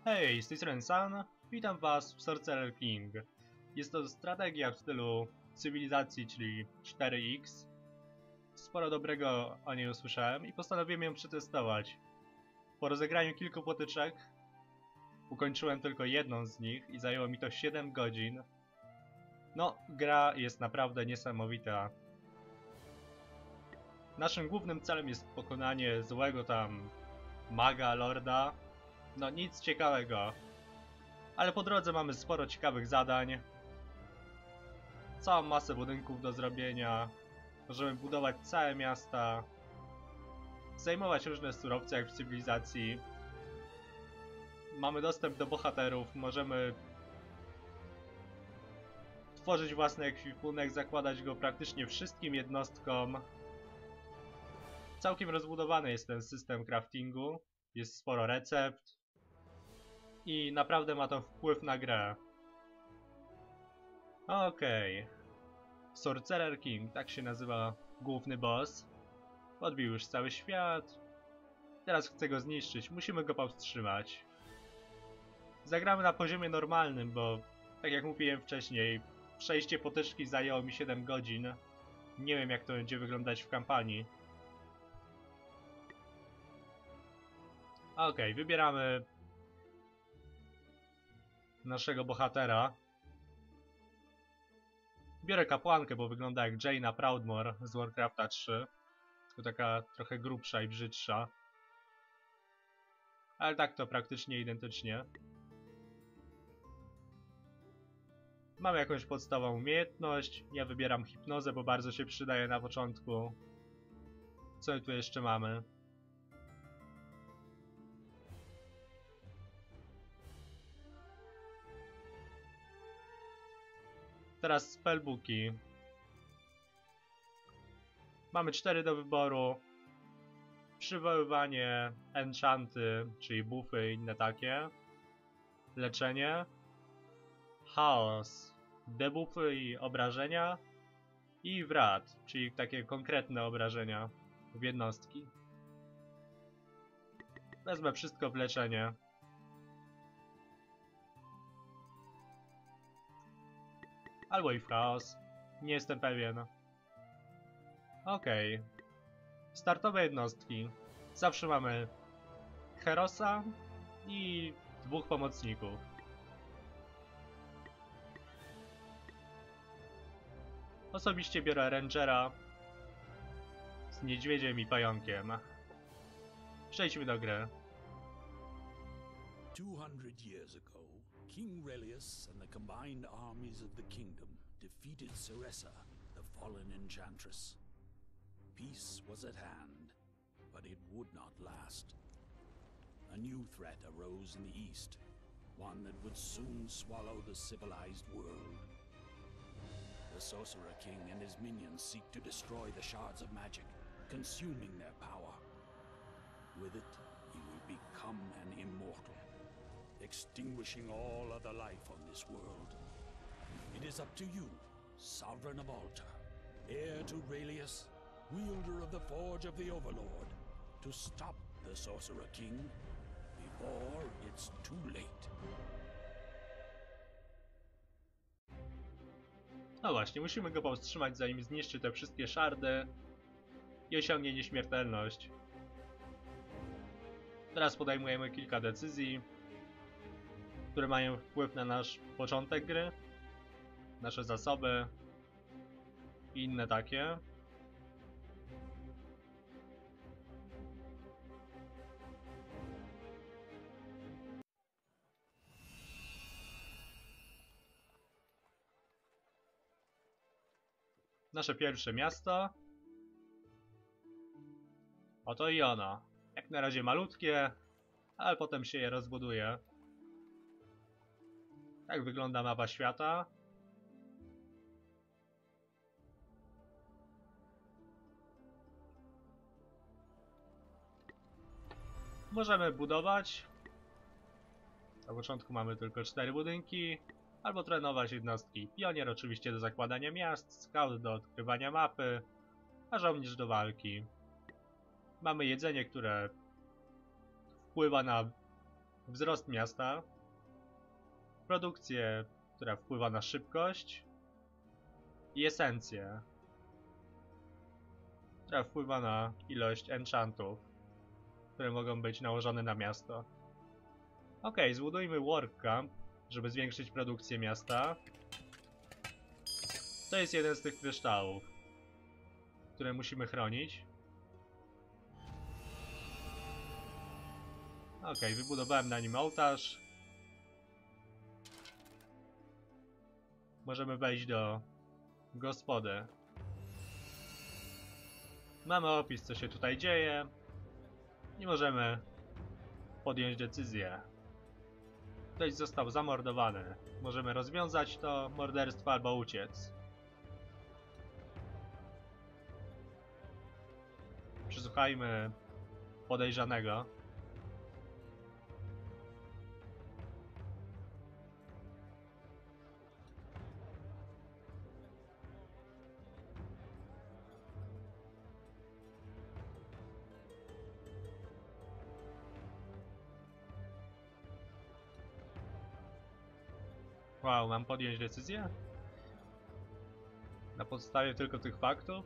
Hej, z tej strony San, witam was w Sorcerer King. Jest to strategia w stylu cywilizacji, czyli 4X. Sporo dobrego o niej usłyszałem i postanowiłem ją przetestować. Po rozegraniu kilku potyczek ukończyłem tylko jedną z nich i zajęło mi to 7 godzin. No, gra jest naprawdę niesamowita. Naszym głównym celem jest pokonanie złego tam maga, lorda. No nic ciekawego. Ale po drodze mamy sporo ciekawych zadań. Całą masę budynków do zrobienia. Możemy budować całe miasta. Zajmować różne surowce jak w cywilizacji. Mamy dostęp do bohaterów. Możemy tworzyć własny ekwipunek, zakładać go praktycznie wszystkim jednostkom. Całkiem rozbudowany jest ten system craftingu. Jest sporo recept. I naprawdę ma to wpływ na grę. Okej. Sorcerer King, tak się nazywa główny boss. Odbił już cały świat. Teraz chcę go zniszczyć, musimy go powstrzymać. Zagramy na poziomie normalnym, bo tak jak mówiłem wcześniej, przejście potyczki zajęło mi 7 godzin. Nie wiem jak to będzie wyglądać w kampanii. Okej, wybieramy naszego bohatera. Biorę kapłankę, bo wygląda jak Jaina Proudmoore z Warcrafta 3. Tylko taka trochę grubsza i brzydsza. Ale tak to praktycznie identycznie. Mamy jakąś podstawową umiejętność. Ja wybieram hipnozę, bo bardzo się przydaje na początku. Co tu jeszcze mamy? Teraz spellbooki. Mamy 4 do wyboru. Przywoływanie, enchanty, czyli buffy i inne takie. Leczenie. Chaos, debuffy i obrażenia. I wrat, czyli takie konkretne obrażenia w jednostki. Wezmę wszystko w leczenie. Albo i w chaos. Nie jestem pewien. Okej. Startowe jednostki. Zawsze mamy Herosa i 2 pomocników. Osobiście biorę Rangera z niedźwiedziem i pająkiem. Przejdźmy do gry. 200 years ago, King Relius and the combined armies of the kingdom defeated Ceressa, the fallen enchantress. Peace was at hand, but it would not last. A new threat arose in the east, one that would soon swallow the civilized world. The Sorcerer King and his minions seek to destroy the shards of magic, consuming their power. With it, he will become an immortal, extinguishing all other life on this world. It is up to you, Sovereign of Altar, heir to Relius, wielder of the Forge of the Overlord, to stop the Sorcerer King before it's too late. No właśnie, musimy go powstrzymać, zanim zniszczy te wszystkie szardy i osiągnie nieśmiertelność. Teraz podejmujemy kilka decyzji, które mają wpływ na nasz początek gry, nasze zasoby i inne takie. Nasze pierwsze miasto. Oto i ono. Jak na razie malutkie, ale potem się je rozbuduje. Tak wygląda mapa świata. Możemy budować. Na początku mamy tylko 4 budynki. Albo trenować jednostki. Pionier oczywiście do zakładania miast, scout do odkrywania mapy, a żołnierz do walki. Mamy jedzenie, które wpływa na wzrost miasta, produkcję, która wpływa na szybkość i esencję, która wpływa na ilość enchantów, które mogą być nałożone na miasto. Ok, zbudujmy work camp, żeby zwiększyć produkcję miasta. To jest jeden z tych kryształów, które musimy chronić. Ok, wybudowałem na nim ołtarz. Możemy wejść do gospody. Mamy opis, co się tutaj dzieje. I możemy podjąć decyzję. Ktoś został zamordowany. Możemy rozwiązać to morderstwo albo uciec. Przesłuchajmy podejrzanego. Wow, mam podjąć decyzję? Na podstawie tylko tych faktów?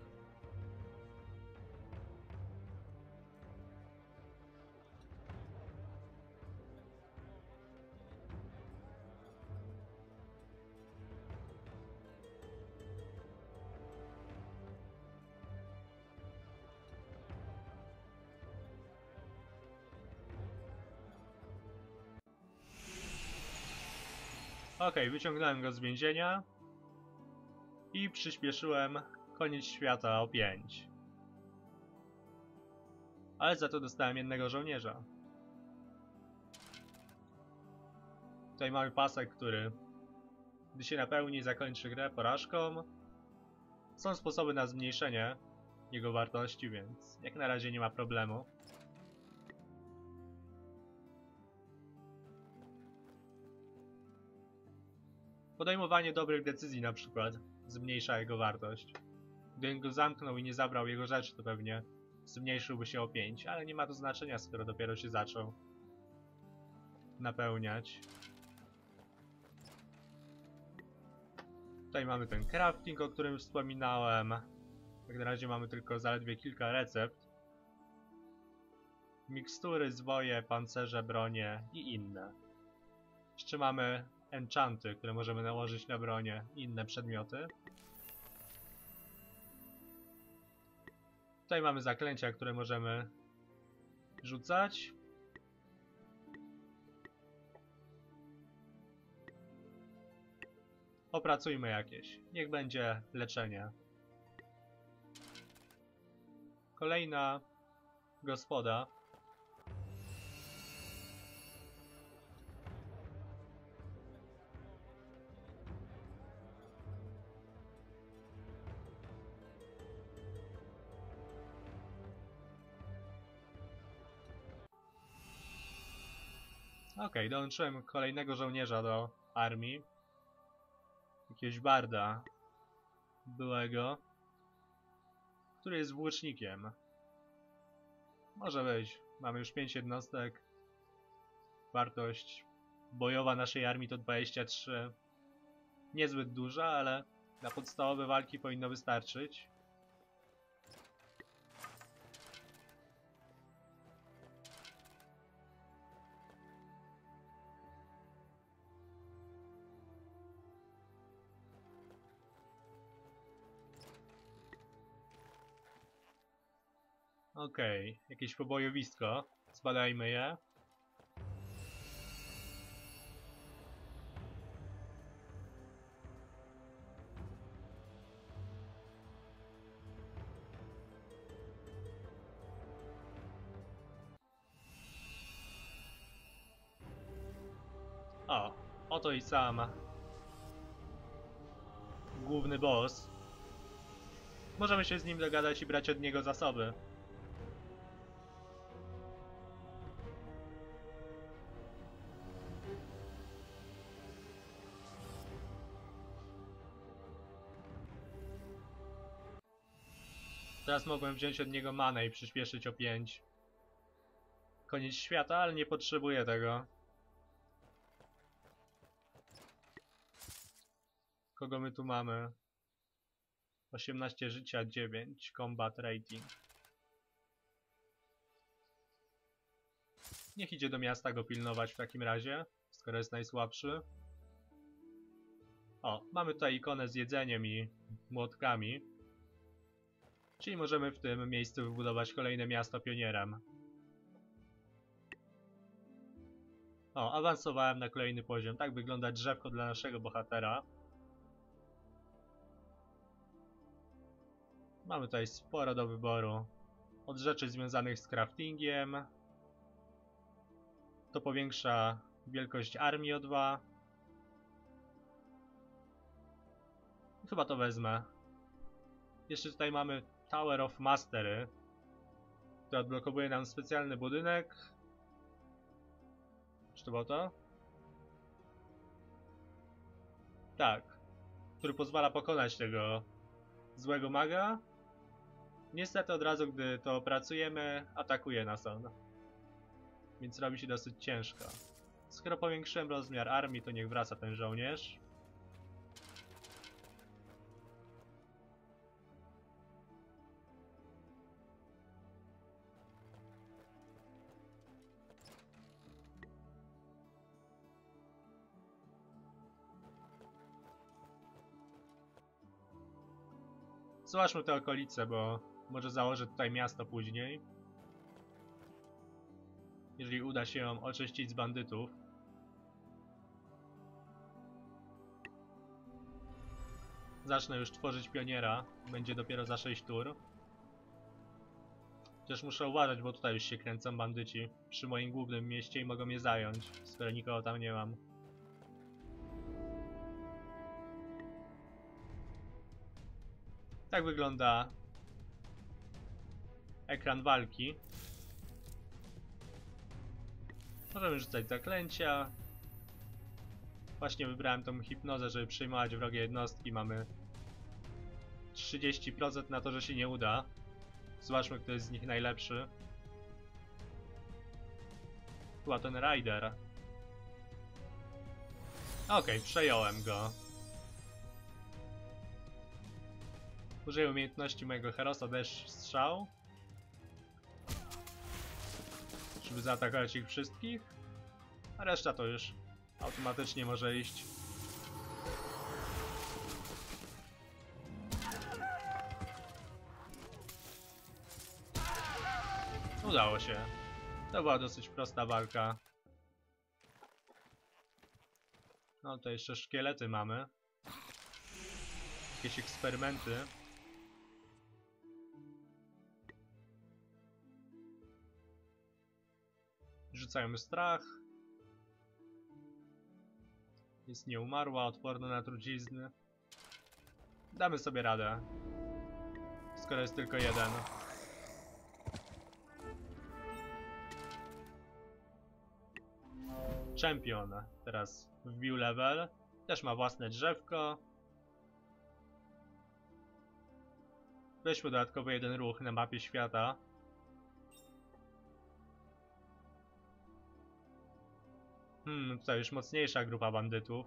Okej, wyciągnąłem go z więzienia i przyspieszyłem koniec świata o 5. Ale za to dostałem jednego żołnierza. Tutaj mamy pasek, który, gdy się napełni, zakończy grę porażką. Są sposoby na zmniejszenie jego wartości, więc jak na razie nie ma problemu. Podejmowanie dobrych decyzji na przykład zmniejsza jego wartość. Gdybym go zamknął i nie zabrał jego rzeczy, to pewnie zmniejszyłby się o 5, ale nie ma to znaczenia, skoro dopiero się zaczął napełniać. Tutaj mamy ten crafting, o którym wspominałem. Jak na razie mamy tylko zaledwie kilka recept. Mikstury, zwoje, pancerze, bronie i inne. Jeszcze mamy enchanty, które możemy nałożyć na bronię i inne przedmioty. Tutaj mamy zaklęcia, które możemy rzucać. Opracujmy jakieś. Niech będzie leczenie. Kolejna gospoda. Okej, dołączyłem kolejnego żołnierza do armii. Jakiegoś barda byłego, który jest włócznikiem. Może być. Mamy już 5 jednostek. Wartość bojowa naszej armii to 23. Niezbyt duża, ale na podstawowe walki powinno wystarczyć. Okej, jakieś pobojowisko. Zbadajmy je. O, oto i sam główny boss. Możemy się z nim dogadać i brać od niego zasoby. Teraz mogłem wziąć od niego manę i przyspieszyć o 5. Koniec świata, ale nie potrzebuję tego. Kogo my tu mamy? 18 życia, 9. Combat rating. Niech idzie do miasta go pilnować w takim razie, skoro jest najsłabszy. O, mamy tutaj ikonę z jedzeniem i młotkami. Czyli możemy w tym miejscu wybudować kolejne miasto pionierem. O, awansowałem na kolejny poziom. Tak wygląda drzewko dla naszego bohatera. Mamy tutaj sporo do wyboru. Od rzeczy związanych z craftingiem. To powiększa wielkość armii o 2. Chyba to wezmę. Jeszcze tutaj mamy Tower of Mastery, który odblokowuje nam specjalny budynek. Czy to było to? Tak. Który pozwala pokonać tego złego maga. Niestety od razu, gdy to opracujemy, atakuje nas on. Więc robi się dosyć ciężko. Skoro powiększyłem rozmiar armii, to niech wraca ten żołnierz. Zobaczmy te okolice, bo może założę tutaj miasto później. Jeżeli uda się ją oczyścić z bandytów. Zacznę już tworzyć pioniera. Będzie dopiero za 6 tur. Chociaż muszę uważać, bo tutaj już się kręcą bandyci przy moim głównym mieście i mogą mnie zająć, skoro nikogo tam nie mam. Tak wygląda ekran walki. Możemy rzucać zaklęcia. Właśnie wybrałem tą hipnozę, żeby przejmować wrogie jednostki. Mamy 30% na to, że się nie uda. Zobaczmy, kto jest z nich najlepszy. Chyba ten Rider. Okej, przejąłem go. Użyję umiejętności mojego Herosa Deszcz Strzał, żeby zaatakować ich wszystkich, a reszta to już automatycznie może iść. Udało się. To była dosyć prosta walka. No to jeszcze szkielety mamy. Jakieś eksperymenty. Rzucają strach. Jest nieumarła, odporna na trucizny. Damy sobie radę. Skoro jest tylko jeden. Champion teraz wbił level. Też ma własne drzewko. Weźmy dodatkowo jeden ruch na mapie świata. Tutaj już mocniejsza grupa bandytów.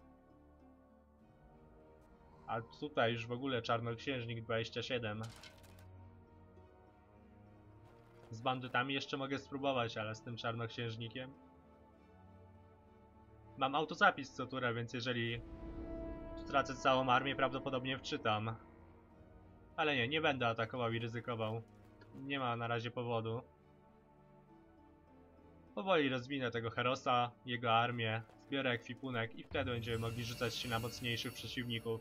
A tutaj już w ogóle Czarnoksiężnik 27. Z bandytami jeszcze mogę spróbować, ale z tym Czarnoksiężnikiem... Mam autozapis co turę, więc jeżeli stracę całą armię, prawdopodobnie wczytam. Ale nie będę atakował i ryzykował. Nie ma na razie powodu. Powoli rozwinę tego Herosa, jego armię, zbiorę ekwipunek i wtedy będziemy mogli rzucać się na mocniejszych przeciwników.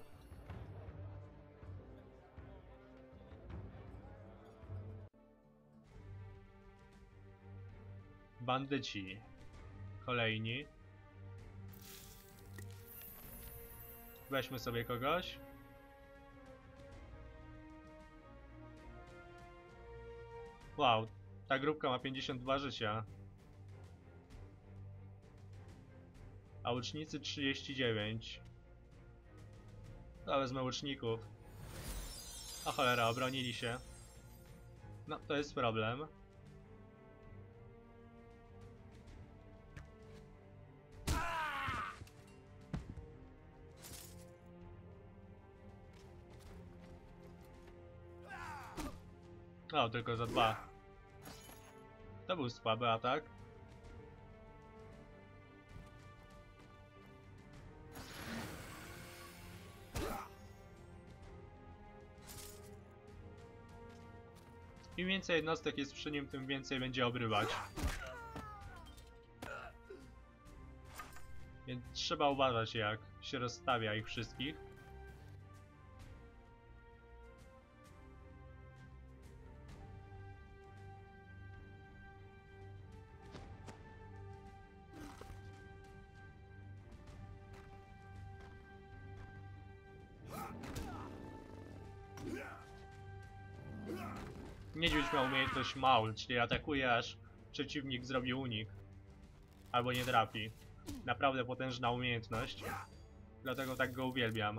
Bandyci. Kolejni. Weźmy sobie kogoś. Wow, ta grupka ma 52 życia. A łucznicy 39. No, wezmę łuczników. O cholera, obronili się. No, to jest problem. O, tylko za 2. To był słaby atak. Im więcej jednostek jest przy nim, tym więcej będzie obrywać. Więc trzeba uważać, jak się rozstawia ich wszystkich. Niedźwiedź ma umiejętność maul, czyli atakuje, aż przeciwnik zrobi unik. Albo nie trafi. Naprawdę potężna umiejętność. Dlatego tak go uwielbiam.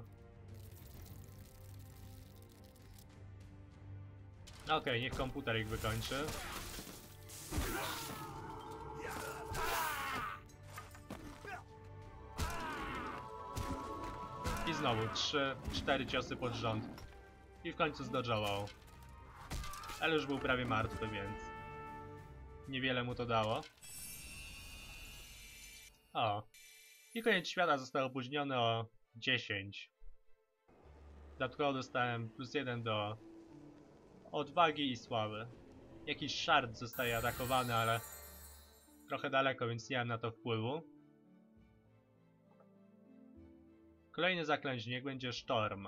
Okej, niech komputer ich wykończy. I znowu 3-4 ciosy pod rząd. I w końcu zdodżował. Ale już był prawie martwy, więc niewiele mu to dało. O. I koniec świata został opóźniony o 10. Dodatkowo dostałem +1 do odwagi i sławy. Jakiś szard zostaje atakowany, ale trochę daleko, więc nie mam na to wpływu. Kolejny zaklęźnik będzie sztorm.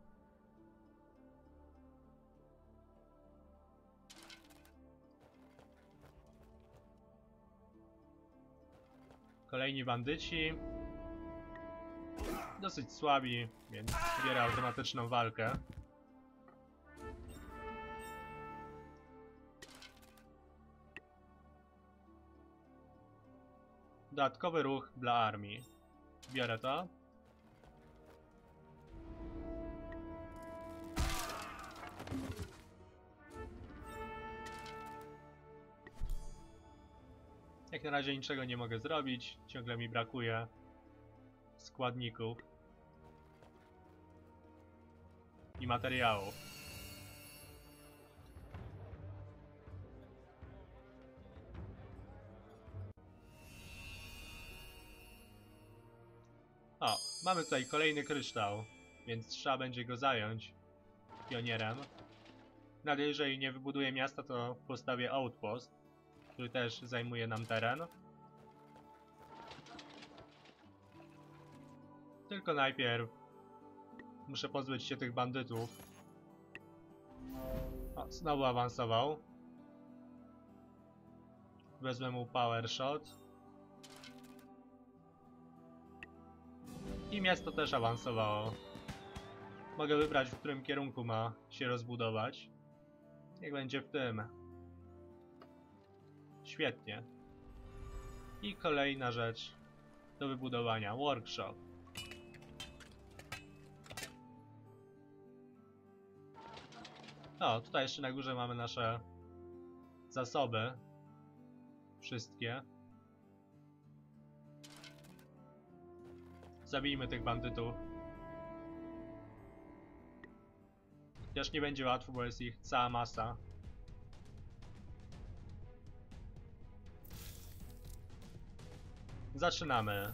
Kolejni bandyci. Dosyć słabi, więc biorę automatyczną walkę. Dodatkowy ruch dla armii. Biorę to. Jak na razie niczego nie mogę zrobić, ciągle mi brakuje składników i materiałów. O, mamy tutaj kolejny kryształ, więc trzeba będzie go zająć pionierem. Nawet jeżeli nie wybuduję miasta, to postawię outpost, który też zajmuje nam teren. Tylko najpierw muszę pozbyć się tych bandytów. O, znowu awansował. Wezmę mu power shot. I miasto też awansowało. Mogę wybrać, w którym kierunku ma się rozbudować. Niech będzie w tym. Świetnie. I kolejna rzecz do wybudowania. Workshop. O, tutaj jeszcze na górze mamy nasze zasoby. Wszystkie. Zabijmy tych bandytów. Chociaż nie będzie łatwo, bo jest ich cała masa. Zaczynamy.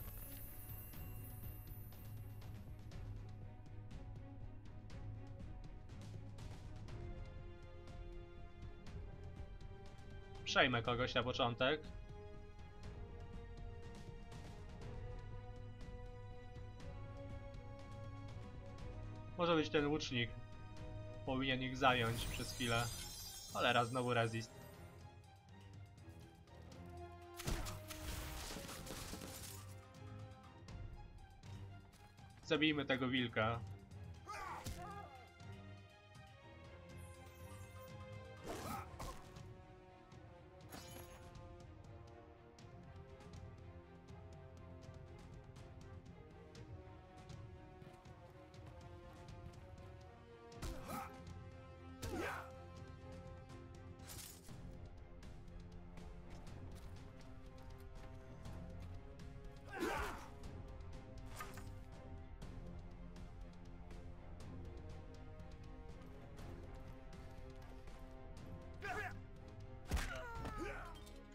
Przejmę kogoś na początek. Może być ten łucznik. Powinien ich zająć przez chwilę. Cholera, znowu resist. Zabijmy tego wilka.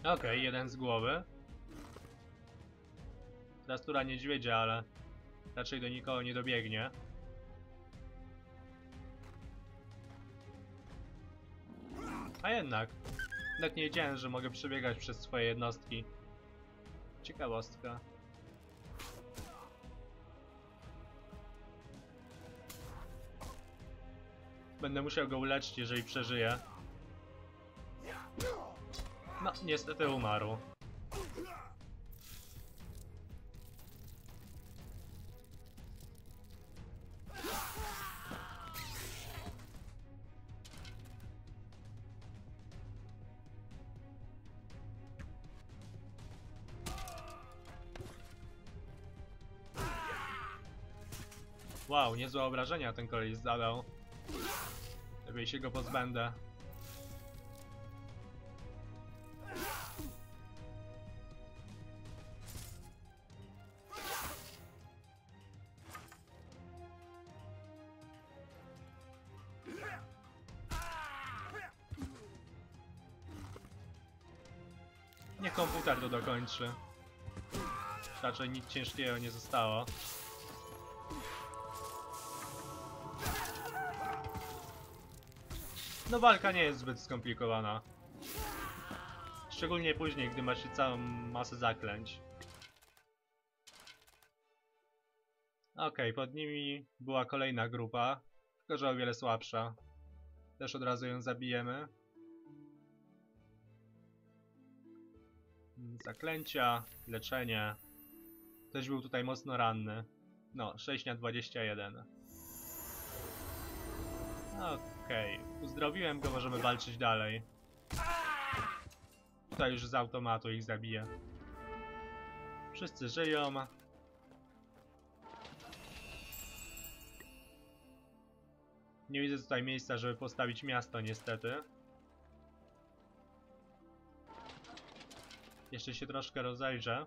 Okej, jeden z głowy. Teraz tura niedźwiedzia, ale raczej do nikogo nie dobiegnie. A jednak. Nawet nie wiedziałem, że mogę przebiegać przez swoje jednostki. Ciekawostka. Będę musiał go uleczyć, jeżeli przeżyje. No, niestety umarł. Wow, niezłe obrażenia ten koleś zadał. Lepiej się go pozbędę. Niech komputer to dokończy. Raczej nic ciężkiego nie zostało. No walka nie jest zbyt skomplikowana. Szczególnie później, gdy ma się całą masę zaklęć. Okej, pod nimi była kolejna grupa, tylko że o wiele słabsza. Też od razu ją zabijemy. Zaklęcia, leczenie. Ktoś był tutaj mocno ranny. No, 6 na 21. Okej, uzdrowiłem go, możemy walczyć dalej. Tutaj już z automatu ich zabiję. Wszyscy żyją. Nie widzę tutaj miejsca, żeby postawić miasto, niestety. Jeszcze się troszkę rozejrzę.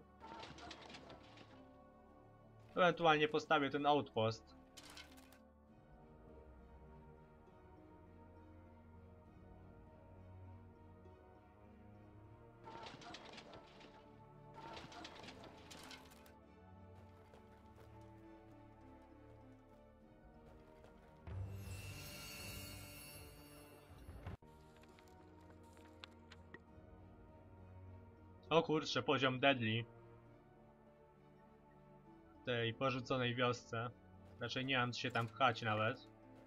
Ewentualnie postawię ten outpost. O kurczę, poziom deadly. W tej porzuconej wiosce. Raczej nie mam się tam pchać nawet.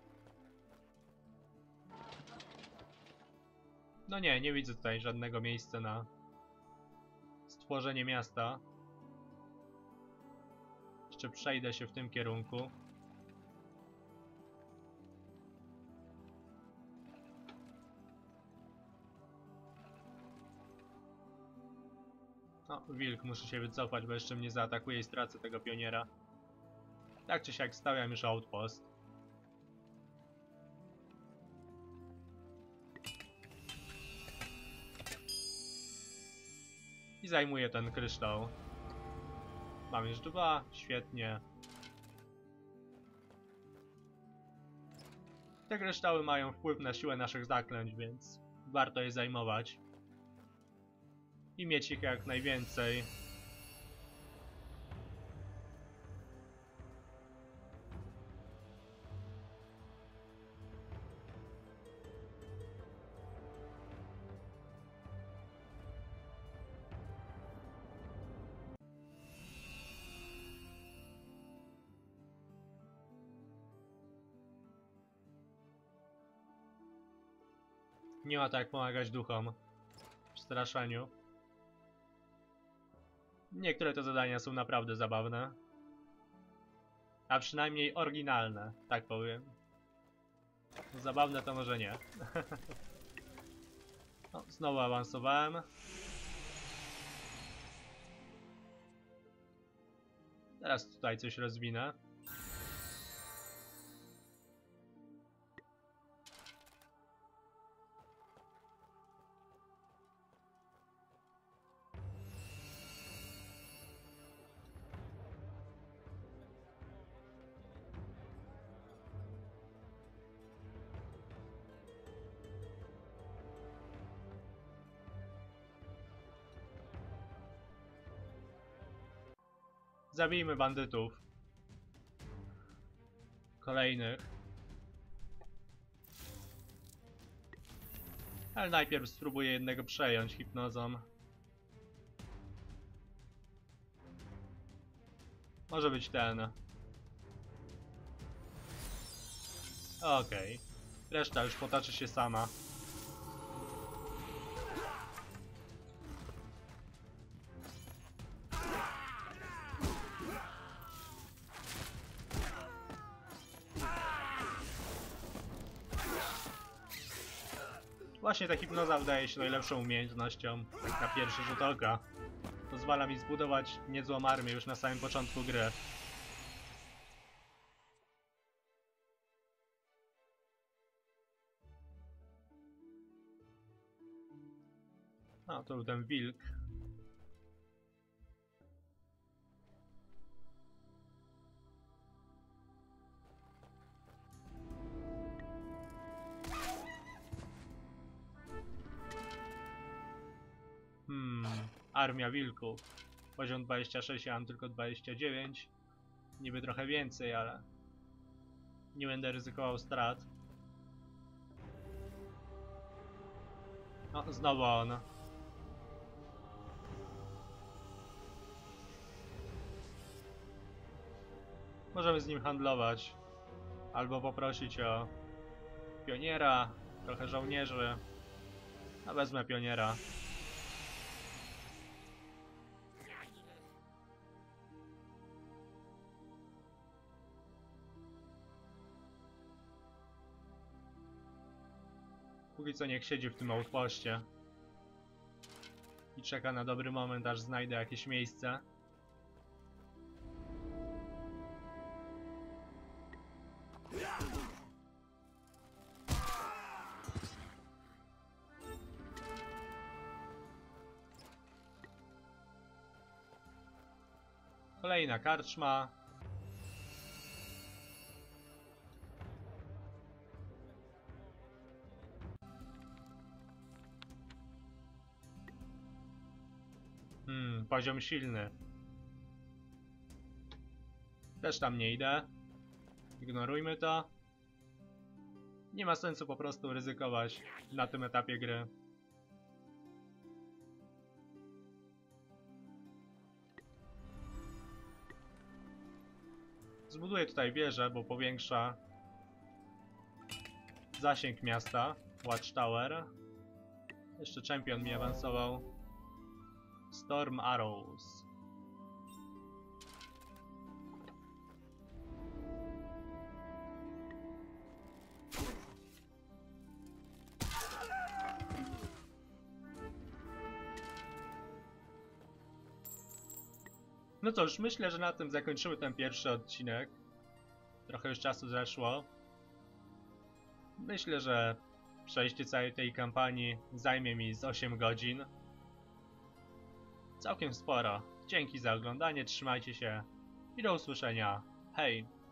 No nie, nie widzę tutaj żadnego miejsca na stworzenie miasta. Jeszcze przejdę się w tym kierunku. No, wilk, muszę się wycofać, bo jeszcze mnie zaatakuje i stracę tego pioniera. Tak czy siak stawiam już outpost. I zajmuję ten kryształ. Mam już 2, świetnie. Te kryształy mają wpływ na siłę naszych zaklęć, więc warto je zajmować. I mieć ich jak najwięcej. Nie ma tak jak pomagać duchom w straszeniu. Niektóre te zadania są naprawdę zabawne. A przynajmniej oryginalne, tak powiem. Zabawne to może nie. No, znowu awansowałem. Teraz tutaj coś rozwinę. Zabijmy bandytów. Kolejnych. Ale najpierw spróbuję jednego przejąć hipnozą. Może być ten. Okej. Reszta już potoczy się sama. Właśnie ta hipnoza wydaje się najlepszą umiejętnością na pierwszy rzut oka. Pozwala mi zbudować niezłą armię już na samym początku gry. A, to był ten wilk. Armia wilków. Poziom 26, ja mam tylko 29. Niby trochę więcej, ale nie będę ryzykował strat. No, znowu on. Możemy z nim handlować. Albo poprosić o pioniera, trochę żołnierzy. A wezmę pioniera. Póki co niech siedzi w tym outpoście i czeka na dobry moment, aż znajdę jakieś miejsce. Kolejna karczma. Poziom silny. Też tam nie idę. Ignorujmy to. Nie ma sensu po prostu ryzykować na tym etapie gry. Zbuduję tutaj wieżę, bo powiększa zasięg miasta. Watchtower. Jeszcze champion mi awansował. Storm Arrows. No cóż, myślę, że na tym zakończymy ten pierwszy odcinek. Trochę już czasu zeszło. Myślę, że przejście całej tej kampanii zajmie mi z 8 godzin. Całkiem sporo. Dzięki za oglądanie, trzymajcie się i do usłyszenia. Hej!